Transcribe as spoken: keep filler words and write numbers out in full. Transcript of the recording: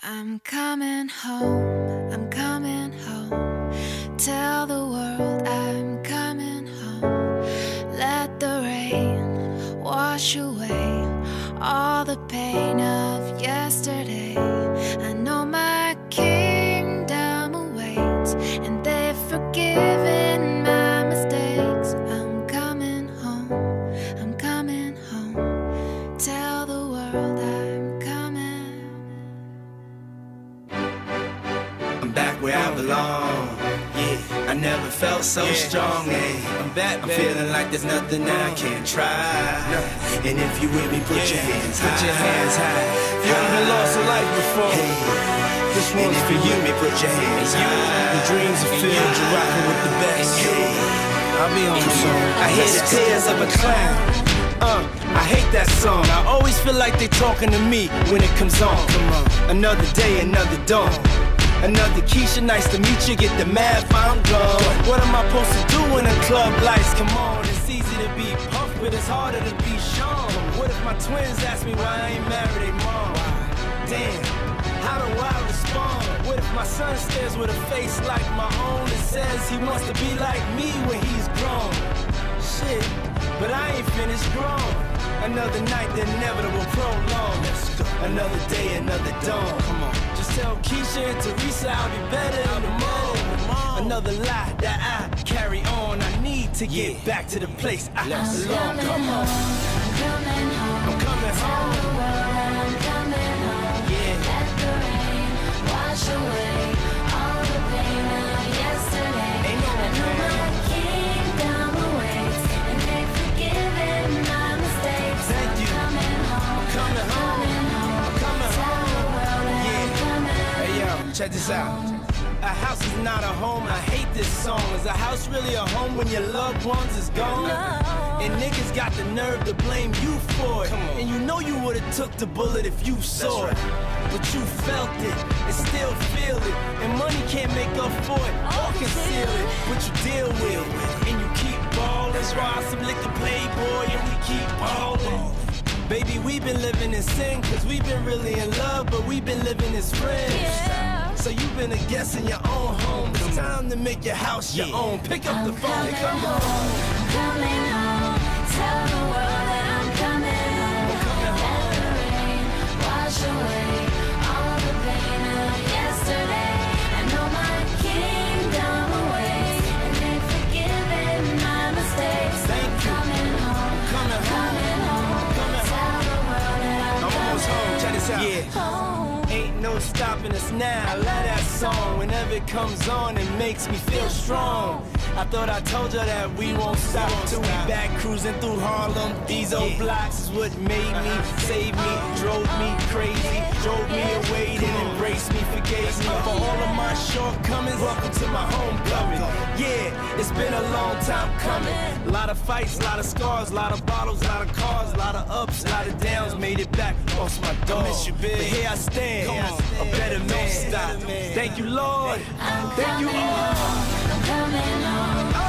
I'm coming home, I'm coming home. Tell the world I'm coming home. Let the rain wash away all the pain of yesterday. I know my kingdom awaits, and they've forgiven my mistakes. I'm coming home, I'm coming home. Tell the world I'm coming. I'm back where I belong. Yeah, I never felt so yeah. strong. Yeah. I'm back, I'm baby. Feeling like there's nothing I can't try. And if you with me, put yeah. your hands high. Put your hands high. If you haven't lost a life before, hey. This one's for you. Me, put your hands high. The dreams are filled, you're rocking with the best. Hey. I'll be on the song. I hear the tears of a clown. Uh, I hate that song. I always feel like they talking to me when it comes on. Come on. Another day, another dawn. Another Keisha, nice to meet you. Get the math, I'm gone. What am I supposed to do when the club lights come on? It's easy to be puffed, but it's harder to be Sean. What if my twins ask me why I ain't married their mom? Damn, how do I respond? What if my son stares with a face like my own and says he wants to be like me when he's grown? Shit, but I ain't finished grown. Another night, the inevitable prolong. Another day, another dawn. Come on. Just tell Keisha and Teresa I'll be better in the morning. Another lie that I carry on. I need to get yeah. back to the place I belong. Come on. I'm coming home. I'm coming home. Tell the world I'm coming home. Yeah. Let the rain wash away all the pain of yesterday. Ain't no I know my kingdom awaits, and they've forgiven my mistakes. Thank you. I'm coming home. I'm coming home. I'm coming home. Tell the world that Yeah. I'm coming. Hey yo, check this out. A house is not a home, I hate this song. Is a house really a home when your loved ones is gone? No. And niggas got the nerve to blame you for it. And you know you would've took the bullet if you saw it. But you felt it, and still feel it. And money can't make up for it, or conceal it. But you deal with it, and you keep ballin'. That's why some liquor playboy, and we keep ballin'. Baby, we've been living in sin, cause we've been really in love, but we've been living as friends. Yeah. So you've been a guest in your own home. It's time to make your house your yeah. own. Pick up I'm the phone, pick up your phone. I'm coming home. Tell the world that I'm coming home. I'm coming home. Let the rain wash away all the pain of yesterday. I know my kingdom awaits, and they've forgiven my mistakes. Thank I'm you. coming home. I'm coming home. Coming home. I'm coming Tell home. the world that I'm, I'm almost home. Check this out. Yeah. home. Ain't no stopping us now. I love that song. Whenever it comes on, it makes me feel strong. I thought I told you that we won't stop till we back cruising through Harlem. These old blocks is what made me, saved me, drove me crazy, drove me away, then embraced me, forgave me for all of my shortcomings. Welcome to my homecoming. Yeah, it's been a long time coming. A lot of fights, a lot of scars, a lot of bottles, a lot of cars, a lot of ups, a lot of downs. Made it back, lost my dog. Miss you, big. But here I stand, a better man. Thank you, Lord. Thank you, Lord. I'm coming home.